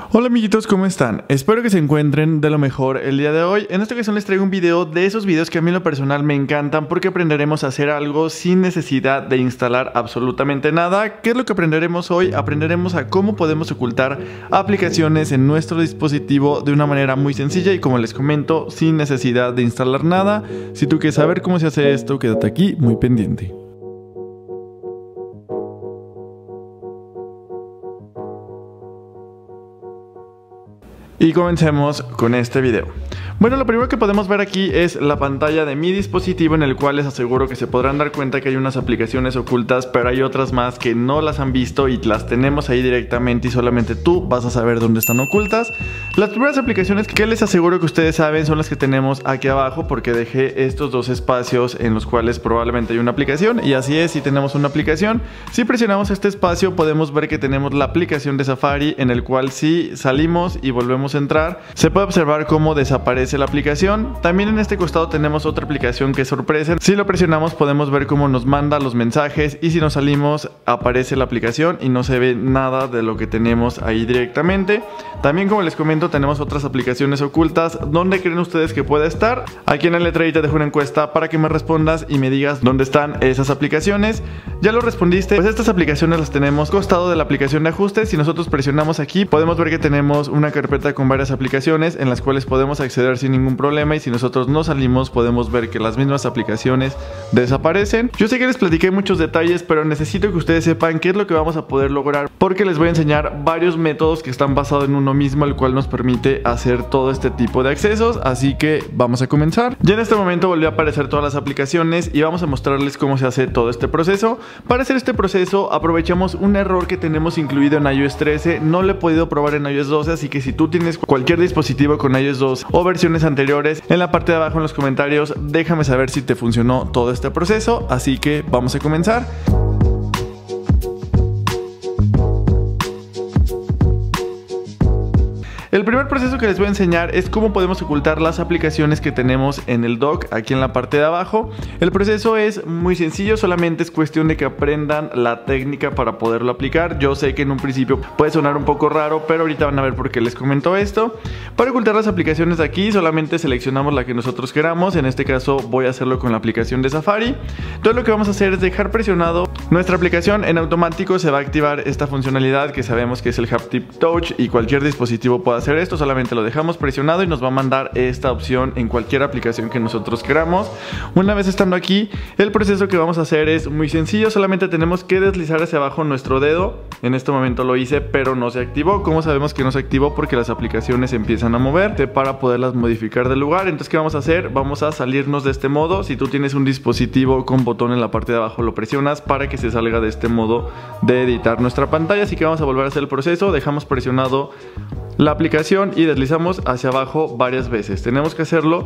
Hola amiguitos, ¿cómo están? Espero que se encuentren de lo mejor el día de hoy. En esta ocasión les traigo un video de esos videos que a mí en lo personal me encantan porque aprenderemos a hacer algo sin necesidad de instalar absolutamente nada. ¿Qué es lo que aprenderemos hoy? Aprenderemos a cómo podemos ocultar aplicaciones en nuestro dispositivo de una manera muy sencilla y, como les comento, sin necesidad de instalar nada. Si tú quieres saber cómo se hace esto, quédate aquí muy pendiente. Y comencemos con este video. Bueno, lo primero que podemos ver aquí es la pantalla de mi dispositivo, en el cual les aseguro que se podrán dar cuenta que hay unas aplicaciones ocultas, pero hay otras más que no las han visto y las tenemos ahí directamente y solamente tú vas a saber dónde están ocultas. Las primeras aplicaciones que les aseguro que ustedes saben son las que tenemos aquí abajo, porque dejé estos dos espacios en los cuales probablemente hay una aplicación. Y así es, si tenemos una aplicación, si presionamos este espacio podemos ver que tenemos la aplicación de Safari, en el cual si salimos y volvemos a entrar, se puede observar cómo desaparece la aplicación. También en este costado tenemos otra aplicación que es sorpresa. Si lo presionamos podemos ver cómo nos manda los mensajes, y si nos salimos aparece la aplicación y no se ve nada de lo que tenemos ahí directamente. También, como les comento, tenemos otras aplicaciones ocultas. ¿Dónde creen ustedes que pueda estar? Aquí en la letrerita dejo una encuesta para que me respondas y me digas dónde están esas aplicaciones. ¿Ya lo respondiste? Pues estas aplicaciones las tenemos costado de la aplicación de ajustes. Si nosotros presionamos aquí podemos ver que tenemos una carpeta con varias aplicaciones en las cuales podemos acceder sin ningún problema, y si nosotros no salimos podemos ver que las mismas aplicaciones desaparecen. Yo sé que les platiqué muchos detalles, pero necesito que ustedes sepan qué es lo que vamos a poder lograr, porque les voy a enseñar varios métodos que están basados en uno mismo, el cual nos permite hacer todo este tipo de accesos. Así que vamos a comenzar. Ya en este momento volvió a aparecer todas las aplicaciones y vamos a mostrarles cómo se hace todo este proceso. Para hacer este proceso aprovechamos un error que tenemos incluido en iOS 13. No lo he podido probar en iOS 12, así que si tú tienes cualquier dispositivo con iOS 2 o versiones anteriores, en la parte de abajo en los comentarios déjame saber si te funcionó todo este proceso. Así que vamos a comenzar. El primer proceso que les voy a enseñar es cómo podemos ocultar las aplicaciones que tenemos en el dock, aquí en la parte de abajo. El proceso es muy sencillo, solamente es cuestión de que aprendan la técnica para poderlo aplicar. Yo sé que en un principio puede sonar un poco raro, pero ahorita van a ver por qué les comento esto. Para ocultar las aplicaciones de aquí solamente seleccionamos la que nosotros queramos. En este caso voy a hacerlo con la aplicación de Safari. Entonces lo que vamos a hacer es dejar presionado nuestra aplicación. En automático se va a activar esta funcionalidad que sabemos que es el Haptic Touch, y cualquier dispositivo puede hacer esto. Solamente lo dejamos presionado y nos va a mandar esta opción en cualquier aplicación que nosotros queramos. Una vez estando aquí, el proceso que vamos a hacer es muy sencillo. Solamente tenemos que deslizar hacia abajo nuestro dedo. En este momento lo hice, pero no se activó. ¿Cómo sabemos que no se activó? Porque las aplicaciones empiezan a mover para poderlas modificar de lugar. Entonces, ¿qué vamos a hacer? Vamos a salirnos de este modo. Si tú tienes un dispositivo con botón en la parte de abajo, lo presionas para que se salga de este modo de editar nuestra pantalla. Así que vamos a volver a hacer el proceso. Dejamos presionado la aplicación y deslizamos hacia abajo varias veces. Tenemos que hacerlo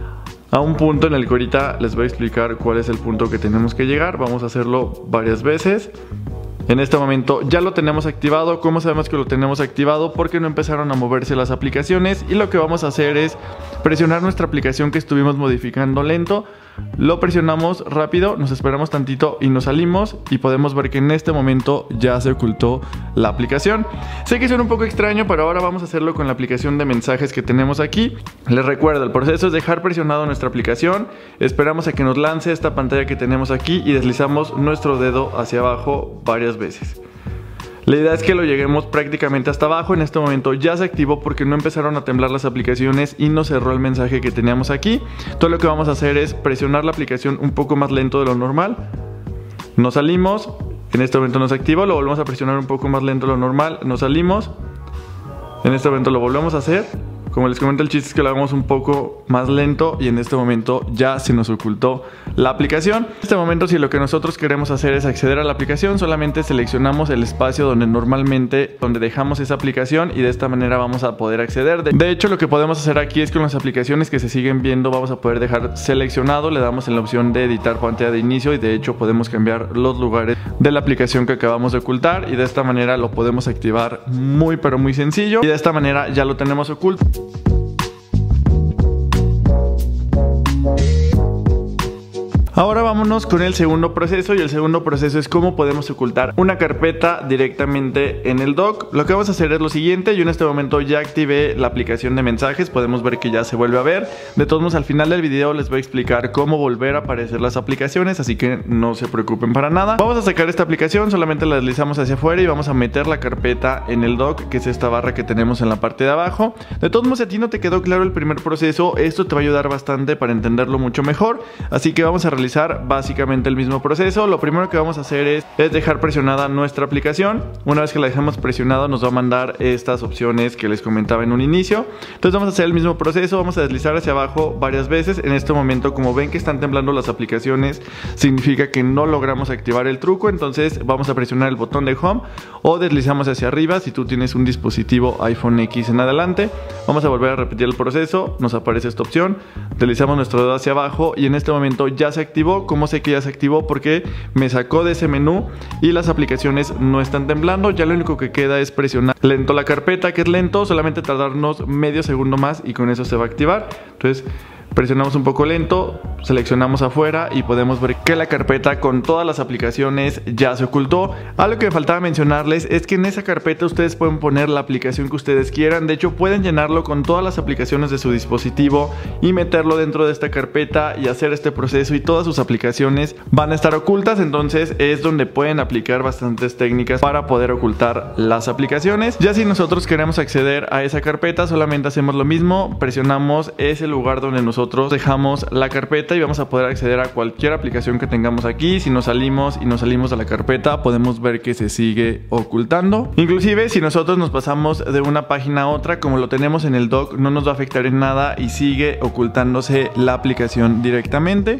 a un punto en el que ahorita les voy a explicar cuál es el punto que tenemos que llegar. Vamos a hacerlo varias veces. En este momento ya lo tenemos activado. ¿Cómo sabemos que lo tenemos activado? Porque no empezaron a moverse las aplicaciones, y lo que vamos a hacer es presionar nuestra aplicación que estuvimos modificando lento. Lo presionamos rápido, nos esperamos tantito y nos salimos, y podemos ver que en este momento ya se ocultó la aplicación. Sé que suena un poco extraño, pero ahora vamos a hacerlo con la aplicación de mensajes que tenemos aquí. Les recuerdo, el proceso es dejar presionado nuestra aplicación, esperamos a que nos lance esta pantalla que tenemos aquí y deslizamos nuestro dedo hacia abajo varias veces. La idea es que lo lleguemos prácticamente hasta abajo. En este momento ya se activó porque no empezaron a temblar las aplicaciones y nos cerró el mensaje que teníamos aquí. Todo lo que vamos a hacer es presionar la aplicación un poco más lento de lo normal. Nos salimos, en este momento nos activó, lo volvemos a presionar un poco más lento de lo normal, nos salimos. En este momento lo volvemos a hacer. Como les comento, el chiste es que lo hagamos un poco más lento, y en este momento ya se nos ocultó la aplicación. En este momento, si lo que nosotros queremos hacer es acceder a la aplicación, solamente seleccionamos el espacio donde dejamos esa aplicación, y de esta manera vamos a poder acceder. De hecho, lo que podemos hacer aquí es con las aplicaciones que se siguen viendo vamos a poder dejar seleccionado, le damos en la opción de editar pantalla de inicio, y de hecho podemos cambiar los lugares de la aplicación que acabamos de ocultar, y de esta manera lo podemos activar muy pero muy sencillo, y de esta manera ya lo tenemos oculto. Ahora vámonos con el segundo proceso, y el segundo proceso es cómo podemos ocultar una carpeta directamente en el dock. Lo que vamos a hacer es lo siguiente: yo en este momento ya activé la aplicación de mensajes, podemos ver que ya se vuelve a ver. De todos modos, al final del video les voy a explicar cómo volver a aparecer las aplicaciones, así que no se preocupen para nada. Vamos a sacar esta aplicación, solamente la deslizamos hacia afuera y vamos a meter la carpeta en el dock, que es esta barra que tenemos en la parte de abajo. De todos modos, si a ti no te quedó claro el primer proceso, esto te va a ayudar bastante para entenderlo mucho mejor, así que vamos a realizar básicamente el mismo proceso. Lo primero que vamos a hacer es dejar presionada nuestra aplicación. Una vez que la dejamos presionada, nos va a mandar estas opciones que les comentaba en un inicio. Entonces vamos a hacer el mismo proceso, vamos a deslizar hacia abajo varias veces. En este momento, como ven que están temblando las aplicaciones, significa que no logramos activar el truco. Entonces vamos a presionar el botón de home o deslizamos hacia arriba si tú tienes un dispositivo iPhone X en adelante. Vamos a volver a repetir el proceso, nos aparece esta opción, deslizamos nuestro dedo hacia abajo y en este momento ya se activó. ¿Cómo sé que ya se activó? Porque me sacó de ese menú y las aplicaciones no están temblando. Ya lo único que queda es presionar lento la carpeta, que es lento, solamente tardarnos medio segundo más y con eso se va a activar. Entonces presionamos un poco lento, seleccionamos afuera y podemos ver que la carpeta con todas las aplicaciones ya se ocultó. Algo que me faltaba mencionarles es que en esa carpeta ustedes pueden poner la aplicación que ustedes quieran. De hecho, pueden llenarlo con todas las aplicaciones de su dispositivo y meterlo dentro de esta carpeta y hacer este proceso, y todas sus aplicaciones van a estar ocultas. Entonces es donde pueden aplicar bastantes técnicas para poder ocultar las aplicaciones. Ya si nosotros queremos acceder a esa carpeta, solamente hacemos lo mismo, presionamos ese lugar donde nosotros dejamos la carpeta y vamos a poder acceder a cualquier aplicación que tengamos aquí. Si nos salimos de la carpeta, podemos ver que se sigue ocultando. Inclusive si nosotros nos pasamos de una página a otra, como lo tenemos en el dock, no nos va a afectar en nada y sigue ocultándose la aplicación directamente.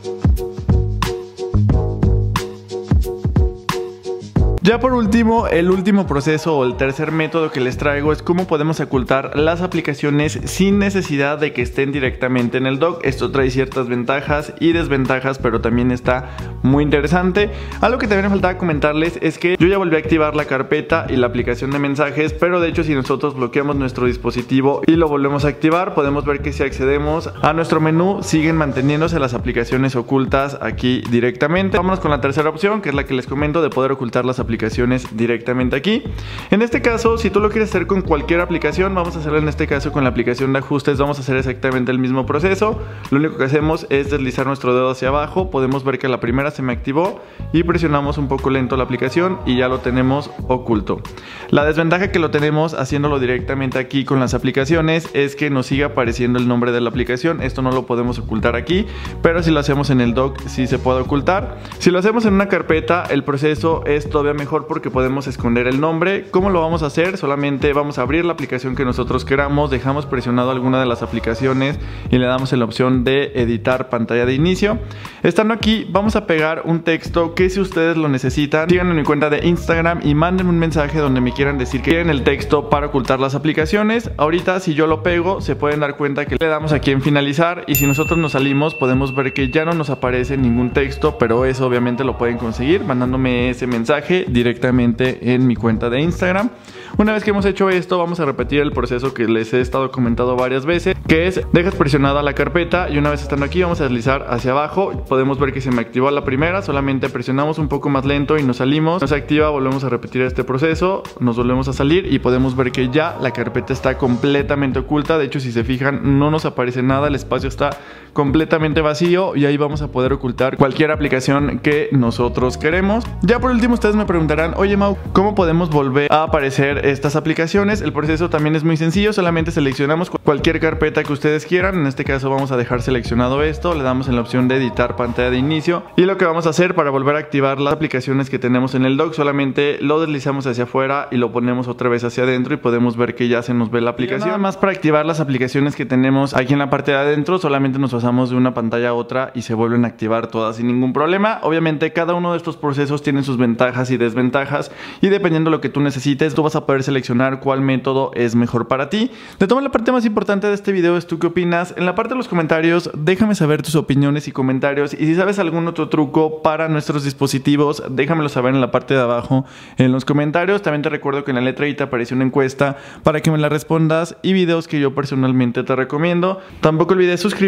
Ya por último, el último proceso o el tercer método que les traigo es cómo podemos ocultar las aplicaciones sin necesidad de que estén directamente en el dock. Esto trae ciertas ventajas y desventajas, pero también está muy interesante. Algo que también me faltaba comentarles es que yo ya volví a activar la carpeta y la aplicación de mensajes, pero de hecho si nosotros bloqueamos nuestro dispositivo y lo volvemos a activar, podemos ver que si accedemos a nuestro menú, siguen manteniéndose las aplicaciones ocultas aquí directamente. Vámonos con la tercera opción, que es la que les comento, de poder ocultar las aplicaciones directamente aquí. En este caso, si tú lo quieres hacer con cualquier aplicación, vamos a hacerlo en este caso con la aplicación de ajustes. Vamos a hacer exactamente el mismo proceso. Lo único que hacemos es deslizar nuestro dedo hacia abajo. Podemos ver que la primera se me activó y presionamos un poco lento la aplicación y ya lo tenemos oculto. La desventaja que lo tenemos haciéndolo directamente aquí con las aplicaciones es que nos sigue apareciendo el nombre de la aplicación. Esto no lo podemos ocultar aquí, pero si lo hacemos en el dock sí se puede ocultar. Si lo hacemos en una carpeta, el proceso es todavía mejor porque podemos esconder el nombre. ¿Cómo lo vamos a hacer? Solamente vamos a abrir la aplicación que nosotros queramos, dejamos presionado alguna de las aplicaciones y le damos en la opción de editar pantalla de inicio. Estando aquí, vamos a pegar un texto que, si ustedes lo necesitan, síganme en mi cuenta de Instagram y mándenme un mensaje donde me quieran decir que quieren el texto para ocultar las aplicaciones. Ahorita, si yo lo pego, se pueden dar cuenta que le damos aquí en finalizar, y si nosotros nos salimos podemos ver que ya no nos aparece ningún texto, pero eso obviamente lo pueden conseguir mandándome ese mensaje directamente en mi cuenta de Instagram. Una vez que hemos hecho esto, vamos a repetir el proceso que les he estado comentando varias veces, que es dejas presionada la carpeta y una vez estando aquí vamos a deslizar hacia abajo. Podemos ver que se me activó la primera, solamente presionamos un poco más lento y nos salimos. No se activa, volvemos a repetir este proceso, nos volvemos a salir y podemos ver que ya la carpeta está completamente oculta. De hecho, si se fijan, no nos aparece nada, el espacio está completamente vacío y ahí vamos a poder ocultar cualquier aplicación que nosotros queremos. Ya por último, ustedes me preguntarán: oye Mau, ¿cómo podemos volver a aparecer estas aplicaciones? El proceso también es muy sencillo, solamente seleccionamos cualquier carpeta que ustedes quieran. En este caso vamos a dejar seleccionado esto, le damos en la opción de editar pantalla de inicio y lo que vamos a hacer para volver a activar las aplicaciones que tenemos en el dock, solamente lo deslizamos hacia afuera y lo ponemos otra vez hacia adentro y podemos ver que ya se nos ve la aplicación. Nada más para activar las aplicaciones que tenemos aquí en la parte de adentro, solamente nos pasamos de una pantalla a otra y se vuelven a activar todas sin ningún problema. Obviamente cada uno de estos procesos tiene sus ventajas y desventajas y dependiendo de lo que tú necesites, tú vas a poder seleccionar cuál método es mejor para ti. De toda la parte más importante de este video es tú qué opinas. En la parte de los comentarios déjame saber tus opiniones y comentarios, y si sabes algún otro truco para nuestros dispositivos, déjamelo saber en la parte de abajo en los comentarios. También te recuerdo que en la letra I te aparece una encuesta para que me la respondas y videos que yo personalmente te recomiendo. Tampoco olvides suscribirte,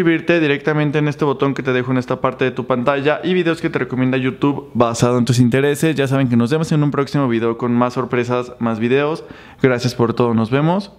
directamente en este botón que te dejo en esta parte de tu pantalla y videos que te recomienda YouTube basado en tus intereses. Ya saben que nos vemos en un próximo video con más sorpresas, más videos. Gracias por todo, nos vemos.